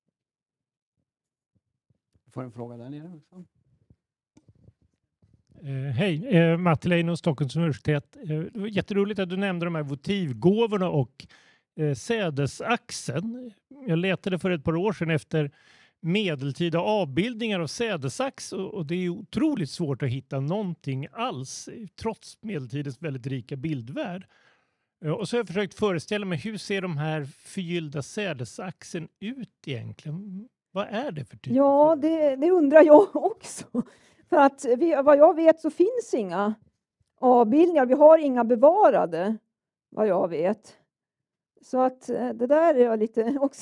Jag får en fråga där nere också. Eh, Hej, eh, Matt Leino, Stockholms universitet. Eh, det var jätteroligt att du nämnde de här votivgåvorna och eh, sädesaxen. Jag letade för ett par år sedan efter medeltida avbildningar av sädesax och, och det är otroligt svårt att hitta någonting alls trots medeltidens väldigt rika bildvärld. Och så har jag försökt föreställa mig hur ser de här förgyllda sädesaxen ut egentligen? Vad är det för typ? Ja, det, det undrar jag också. För att vi, vad jag vet så finns inga avbildningar. Vi har inga bevarade, vad jag vet. Så att det där är jag lite också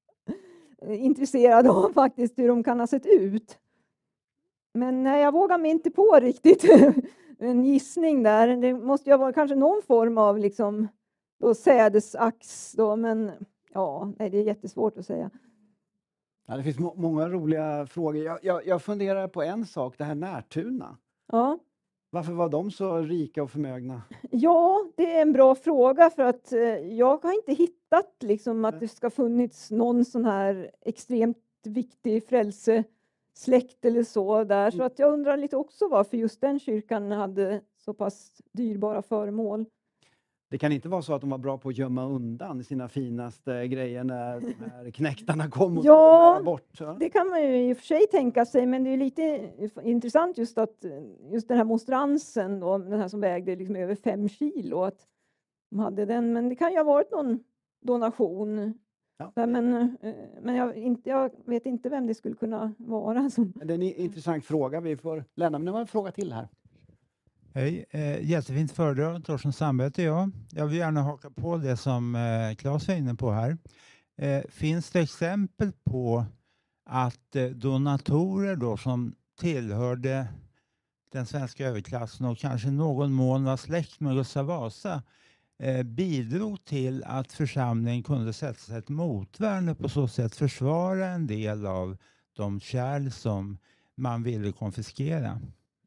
intresserad av faktiskt, hur de kan ha sett ut. Men nej, jag vågar mig inte på riktigt en gissning där. Det måste ju vara kanske någon form av liksom då sädesax då, men ja, nej, det är jättesvårt att säga. Ja, det finns må många roliga frågor. Jag, jag, jag funderar på en sak, det här Närtuna. Ja. Varför var de så rika och förmögna? Ja, det är en bra fråga för att eh, jag har inte hittat liksom att det ska funnits någon sån här extremt viktig frälsesläkt eller så där. Så att jag undrar lite också varför just den kyrkan hade så pass dyrbara föremål. Det kan inte vara så att de var bra på att gömma undan sina finaste grejer när, när knäktarna kom och ja, bort. Så. Det kan man ju i och för sig tänka sig, men det är lite intressant just att just den här monstransen då, den här som vägde liksom över fem kilo, att de hade den, men det kan ju ha varit någon donation. Ja. Men, men jag, inte, jag vet inte vem det skulle kunna vara. Som... Det är en intressant fråga, vi får lämna, men det var en fråga till här. Hej, eh, jättefint föredrag, Torsten Sandberg heter jag. Jag vill gärna haka på det som eh, Claes var inne på här. Eh, finns det exempel på att eh, donatorer då som tillhörde den svenska överklassen och kanske någon mån var släkt med Gustav Vasa eh, bidrog till att församlingen kunde sätta sig ett motvärn och på så sätt försvara en del av de kärl som man ville konfiskera?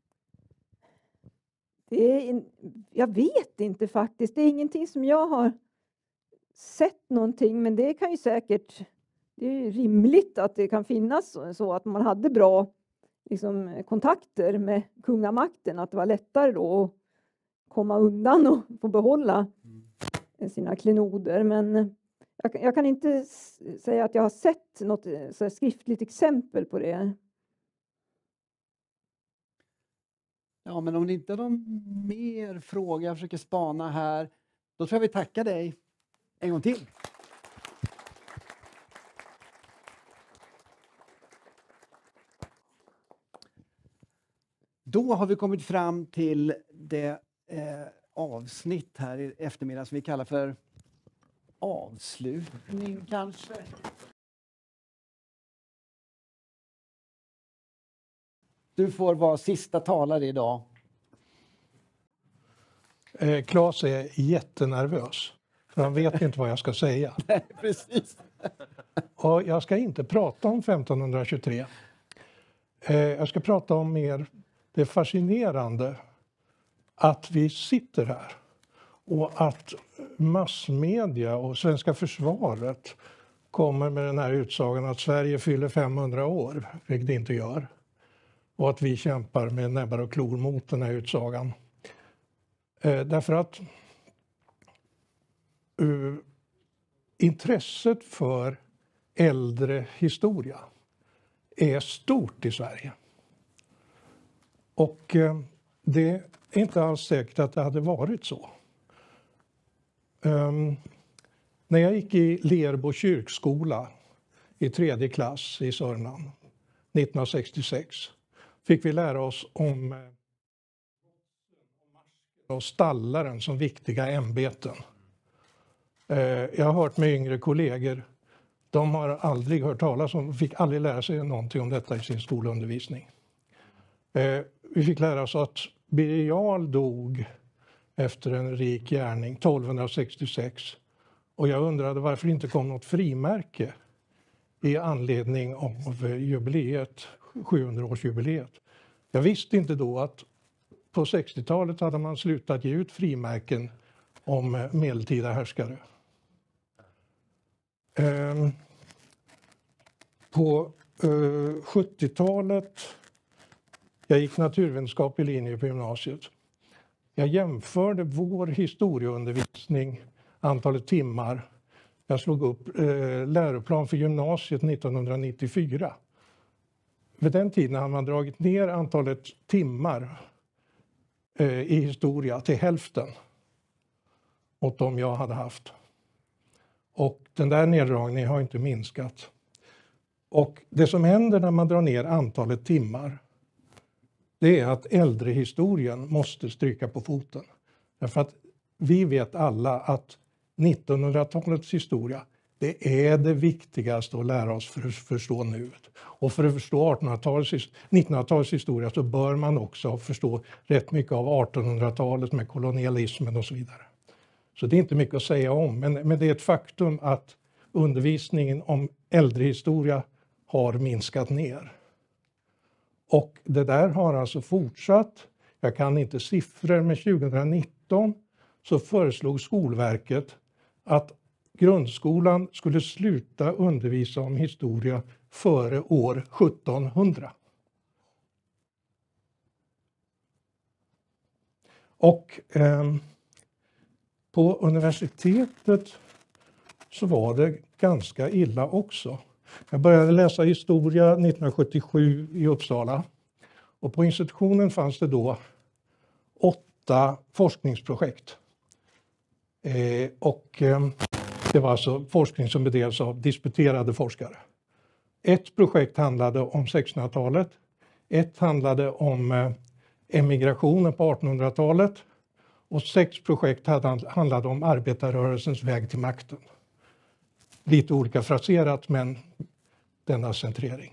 Det är, jag vet inte faktiskt. Det är ingenting som jag har sett någonting. Men det kan ju säkert, det är rimligt att det kan finnas så, så att man hade bra liksom, kontakter med kungamakten. Att det var lättare då att komma undan och få behålla sina klenoder. Men jag, jag kan inte säga att jag har sett något så här skriftligt exempel på det. Ja, men om det inte är någon mer fråga, jag försöker spana här, då tror jag vi tackar dig en gång till. Då har vi kommit fram till det eh, avsnitt här i eftermiddag som vi kallar för avslutning kanske. Du får vara sista talare idag. Eh, Claes är jättenervös. För han vet inte vad jag ska säga. Nej, precis. Och jag ska inte prata om femton tjugotre. Eh, jag ska prata om mer det fascinerande att vi sitter här. Och att massmedia och svenska försvaret kommer med den här utsagan att Sverige fyller femhundra år, vilket det inte gör. Och att vi kämpar med näbbar och klor mot den här utsagan. Eh, därför att uh, intresset för äldre historia är stort i Sverige. Och eh, det är inte alls säkert att det hade varit så. Um, när jag gick i Lerbo kyrkskola i tredje klass i Sörmland nittonhundrasextiosex fick vi lära oss om eh, och stallaren som viktiga ämbeten. Eh, jag har hört med yngre kollegor, de har aldrig hört talas om, fick aldrig lära sig någonting om detta i sin skolundervisning. Eh, vi fick lära oss att Birger Jarl dog efter en rik gärning tolvhundrasextiosex. Och jag undrade varför det inte kom något frimärke i anledning av jubileet, sjuhundraårsjubileet. Jag visste inte då att på sextiotalet hade man slutat ge ut frimärken om medeltida härskare. Ehm, på eh, sjuttiotalet, jag gick naturvetenskaplig linje på gymnasiet. Jag jämförde vår historieundervisning, antalet timmar, Jag slog upp eh, läroplan för gymnasiet nittonhundranittiofyra. Vid den tiden hade man dragit ner antalet timmar eh, i historia till hälften mot de jag hade haft. Och den där neddragningen har inte minskat. Och det som händer när man drar ner antalet timmar, det är att äldrehistorien måste stryka på foten. Därför att vi vet alla att nittonhundratalets historia, det är det viktigaste att lära oss för att förstå nuet. Och för att förstå artonhundratalets, nittonhundratalets historia så bör man också förstå rätt mycket av artonhundratalet med kolonialismen och så vidare. Så det är inte mycket att säga om, men, men det är ett faktum att undervisningen om äldrehistoria har minskat ner. Och det där har alltså fortsatt. Jag kan inte siffror, men tjugonitton så föreslog Skolverket att grundskolan skulle sluta undervisa om historia före år sjuttonhundra. Och eh, på universitetet så var det ganska illa också. Jag började läsa historia nittonhundrasjuttiosju i Uppsala. Och på institutionen fanns det då åtta forskningsprojekt. Eh, och eh, det var alltså forskning som bedrevs av disputerade forskare. Ett projekt handlade om sextonhundratalet. Ett handlade om eh, emigrationen på artonhundratalet. Och sex projekt hade, handlade om arbetarrörelsens väg till makten. Lite olika fraserat, men denna centrering.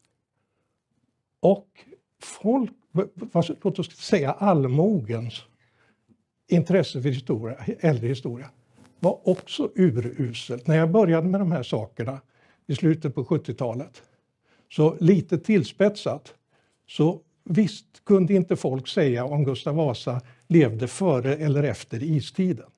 Och folk, låt oss säga allmogens intresse för historia, äldre historia, var också uruselt. När jag började med de här sakerna i slutet på sjuttiotalet, så lite tillspetsat, så visst kunde inte folk säga om Gustav Vasa levde före eller efter istiden.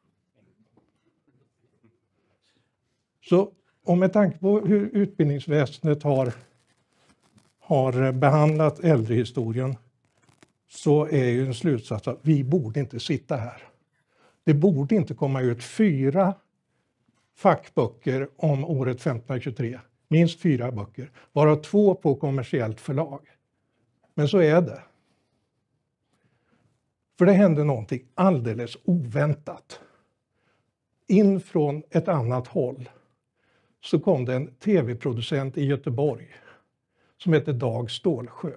Så om med tanke på hur utbildningsväsendet har, har behandlat äldrehistorien, så är ju en slutsats att vi borde inte sitta här. Det borde inte komma ut fyra fackböcker om året femtonhundratjugotre. Minst fyra böcker, varav två på kommersiellt förlag. Men så är det. För det hände någonting alldeles oväntat. In från ett annat håll så kom det en tv-producent i Göteborg som heter Dag Stålsjö.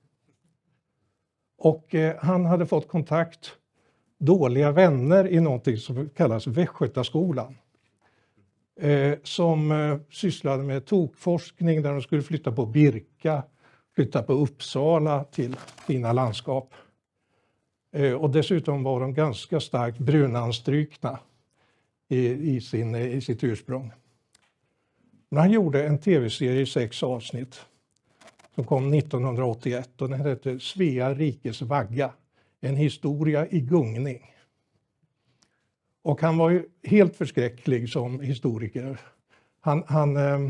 Och eh, han hade fått kontakt, dåliga vänner i någonting som kallas Västgötaskolan. Eh, som eh, sysslade med tokforskning där de skulle flytta på Birka, flytta på Uppsala till fina landskap. Eh, och dessutom var de ganska starkt brunanstrykna i, i, sin, i sitt ursprung. Men han gjorde en tv-serie i sex avsnitt som kom nittonhundraåttioett och den hette Svea rikes vagga, en historia i gungning. Och han var ju helt förskräcklig som historiker. Han, han, eh,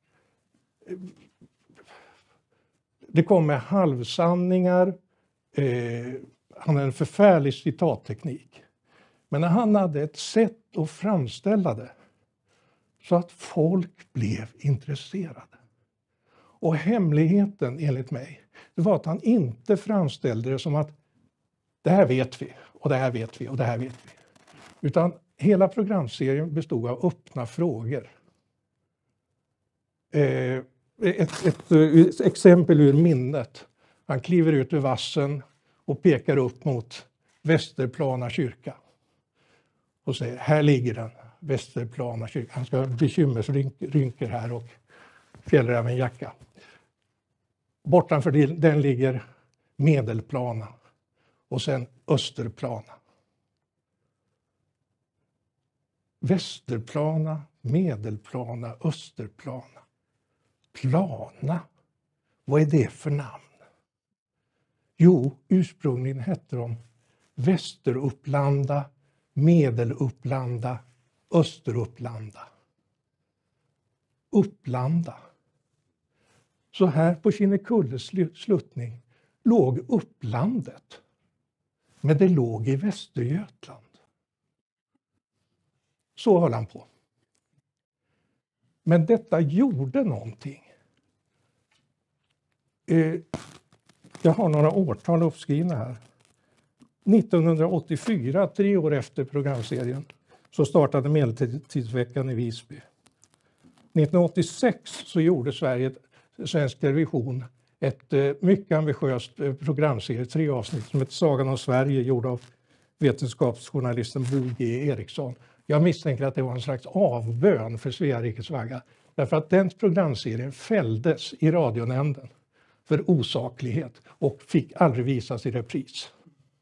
det kom med halvsanningar, eh, han hade en förfärlig citatteknik. Men när han hade ett sätt att framställa det så att folk blev intresserade. Och hemligheten enligt mig, det var att han inte framställde det som att det här vet vi och det här vet vi och det här vet vi. Utan hela programserien bestod av öppna frågor. Eh, ett, ett, ett exempel ur minnet. Han kliver ut ur vassen och pekar upp mot Västerplana kyrka. Och säger, här ligger den, Västerplana kyrka. Han ska ha bekymmersrynkor här och fjällrävenjacka. Bortanför den ligger Medelplana och sen Österplana. Västerplana, Medelplana, Österplana. Plana, vad är det för namn? Jo, ursprungligen hette de Västerupplanda, Medelupplanda, Österupplanda. Upplanda. Så här på Kinnekulles sluttning låg Upplandet, men det låg i Västergötland. Så höll han på. Men detta gjorde någonting. Eh, jag har några årtal uppskrivna här. nittonhundraåttiofyra, tre år efter programserien, så startade Medeltidsveckan i Visby. nittonhundraåttiosex så gjorde Sverige, Svensk Television ett eh, mycket ambitiöst eh, programserie, tre avsnitt, som heter Sagan om Sverige, gjord av vetenskapsjournalisten Bo G. Eriksson. Jag misstänker att det var en slags avbön för Svea rikes vagga, därför att den programserien fälldes i radionämnden för osaklighet och fick aldrig visas i repris.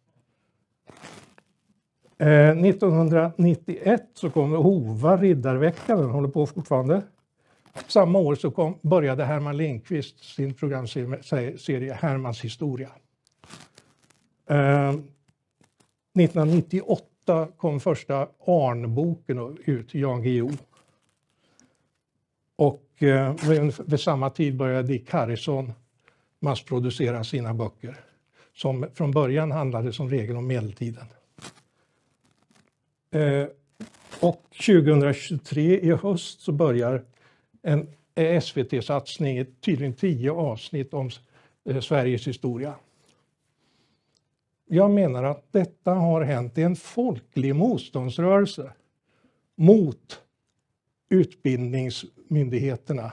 Eh, nittonhundranittioett så kom Hova Riddarveckan, den håller på fortfarande. Samma år så kom, började Herman Lindqvist sin programserie Hermans historia. Eh, nittonhundranittioåtta kom första Arnboken ut, Jan Guillou. Och eh, vid samma tid började Dick Harrison massproducera sina böcker, som från början handlade som regel om medeltiden. Eh, och tjugohundratjugotre i höst så börjar en S V T-satsning i tydligen tio avsnitt om eh, Sveriges historia. Jag menar att detta har hänt i en folklig motståndsrörelse mot utbildningsmyndigheterna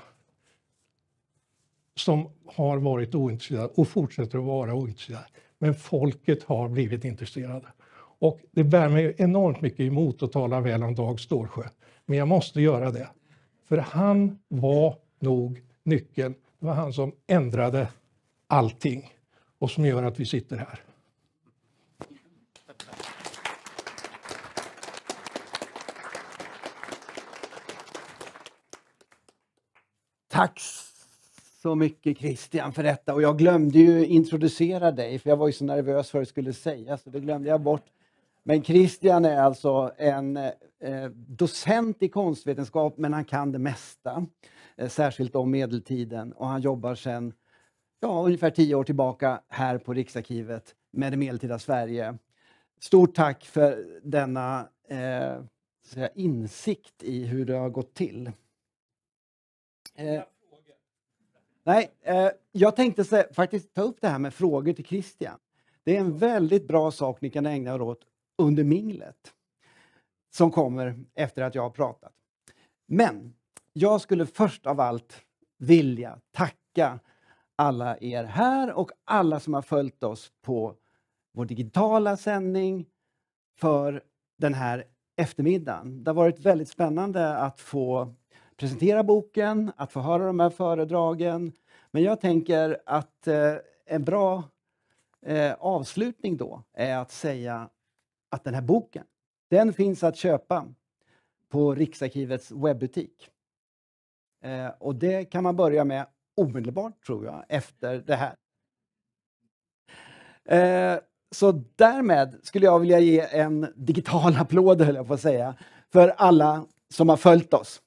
som har varit ointresserade och fortsätter att vara ointresserade. Men folket har blivit intresserade. Och det bär mig enormt mycket emot att tala väl om Dag Stålsjö. Men jag måste göra det. För han var nog nyckeln. Det var han som ändrade allting och som gör att vi sitter här. Tack så mycket Christian för detta. Och jag glömde ju introducera dig, för jag var ju så nervös för att det skulle sägas, så det glömde jag bort. Men Christian är alltså en eh, docent i konstvetenskap, men han kan det mesta. Eh, särskilt om medeltiden. Och han jobbar sedan ja, ungefär tio år tillbaka här på Riksarkivet med det medeltida Sverige. Stort tack för denna eh, säga, insikt i hur det har gått till. Eh, nej, eh, jag tänkte se, faktiskt ta upp det här med frågor till Christian. Det är en väldigt bra sak ni kan ägna er åt under minglet som kommer efter att jag har pratat. Men jag skulle först av allt vilja tacka alla er här och alla som har följt oss på vår digitala sändning för den här eftermiddagen. Det har varit väldigt spännande att få presentera boken, att få höra de här föredragen. Men jag tänker att eh, en bra eh, avslutning då är att säga att den här boken, den finns att köpa på Riksarkivets webbutik. Eh, och det kan man börja med omedelbart tror jag, efter det här. Eh, så därmed skulle jag vilja ge en digital applåd, höll jag på att säga, för alla som har följt oss.